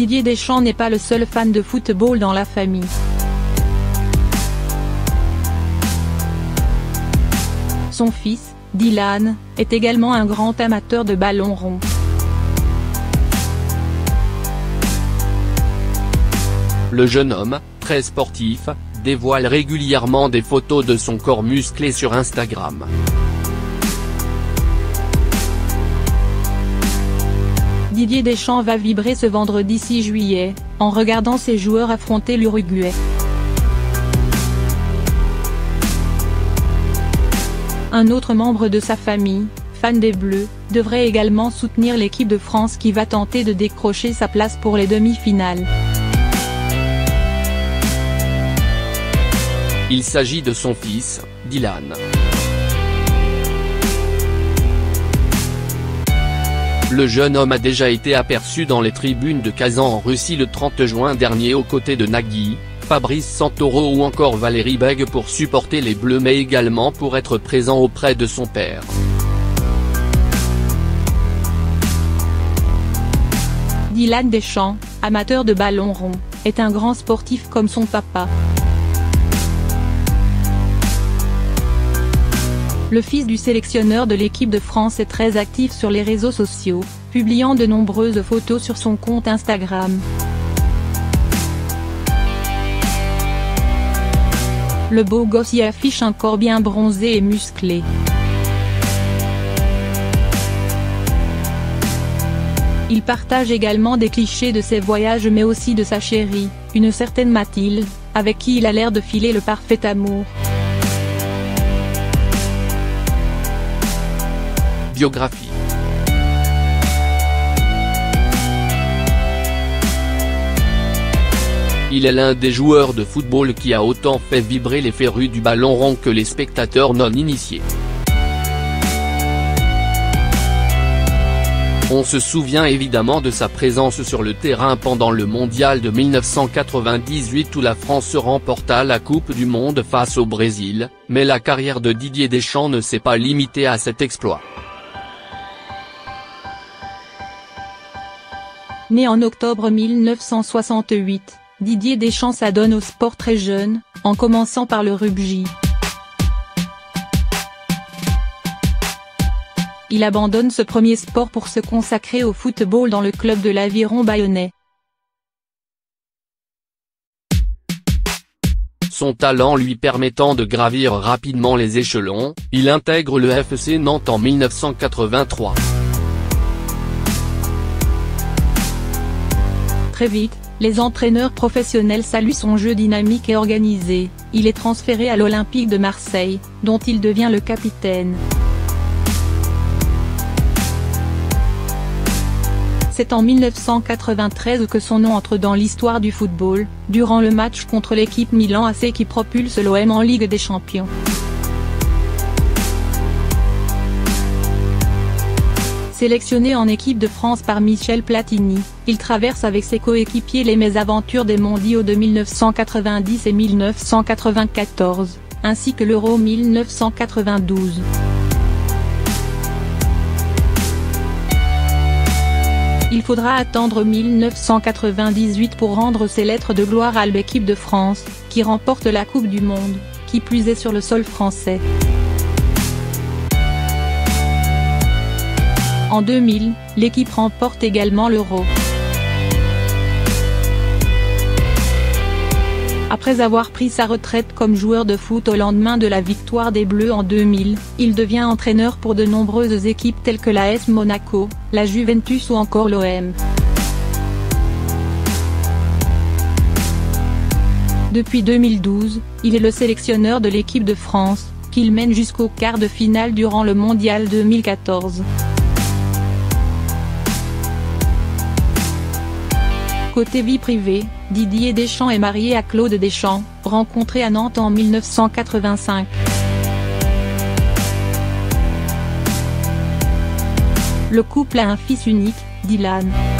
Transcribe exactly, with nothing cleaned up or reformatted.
Didier Deschamps n'est pas le seul fan de football dans la famille. Son fils, Dylan, est également un grand amateur de ballon rond. Le jeune homme, très sportif, dévoile régulièrement des photos de son corps musclé sur Instagram. Didier Deschamps va vibrer ce vendredi six juillet, en regardant ses joueurs affronter l'Uruguay. Un autre membre de sa famille, fan des Bleus, devrait également soutenir l'équipe de France qui va tenter de décrocher sa place pour les demi-finales. Il s'agit de son fils, Dylan. Le jeune homme a déjà été aperçu dans les tribunes de Kazan en Russie le trente juin dernier aux côtés de Nagui, Fabrice Santoro ou encore Valérie Bègue pour supporter les Bleus mais également pour être présent auprès de son père. Dylan Deschamps, amateur de ballon rond, est un grand sportif comme son papa. Le fils du sélectionneur de l'équipe de France est très actif sur les réseaux sociaux, publiant de nombreuses photos sur son compte Instagram. Le beau gosse y affiche un corps bien bronzé et musclé. Il partage également des clichés de ses voyages mais aussi de sa chérie, une certaine Mathilde, avec qui il a l'air de filer le parfait amour. Biographie. Il est l'un des joueurs de football qui a autant fait vibrer les férus du ballon rond que les spectateurs non initiés. On se souvient évidemment de sa présence sur le terrain pendant le mondial de mille neuf cent quatre-vingt-dix-huit où la France remporta la Coupe du Monde face au Brésil, mais la carrière de Didier Deschamps ne s'est pas limitée à cet exploit. Né en octobre mille neuf cent soixante-huit, Didier Deschamps s'adonne au sport très jeune, en commençant par le rugby. Il abandonne ce premier sport pour se consacrer au football dans le club de l'Aviron bayonnais. Son talent lui permettant de gravir rapidement les échelons, il intègre le F C Nantes en mille neuf cent quatre-vingt-trois. Très vite, les entraîneurs professionnels saluent son jeu dynamique et organisé, il est transféré à l'Olympique de Marseille, dont il devient le capitaine. C'est en mille neuf cent quatre-vingt-treize que son nom entre dans l'histoire du football, durant le match contre l'équipe Milan A C qui propulse l'O M en Ligue des Champions. Sélectionné en équipe de France par Michel Platini, il traverse avec ses coéquipiers les mésaventures des mondiaux de mille neuf cent quatre-vingt-dix et mille neuf cent quatre-vingt-quatorze, ainsi que l'Euro mille neuf cent quatre-vingt-douze. Il faudra attendre mille neuf cent quatre-vingt-dix-huit pour rendre ses lettres de gloire à l'équipe de France, qui remporte la Coupe du Monde, qui plus est sur le sol français. En deux mille, l'équipe remporte également l'Euro. Après avoir pris sa retraite comme joueur de foot au lendemain de la victoire des Bleus en deux mille, il devient entraîneur pour de nombreuses équipes telles que l'A S Monaco, la Juventus ou encore l'O M. Depuis deux mille douze, il est le sélectionneur de l'équipe de France, qu'il mène jusqu'au quart de finale durant le mondial deux mille quatorze. Côté vie privée, Didier Deschamps est marié à Claude Deschamps, rencontré à Nantes en mille neuf cent quatre-vingt-cinq. Le couple a un fils unique, Dylan.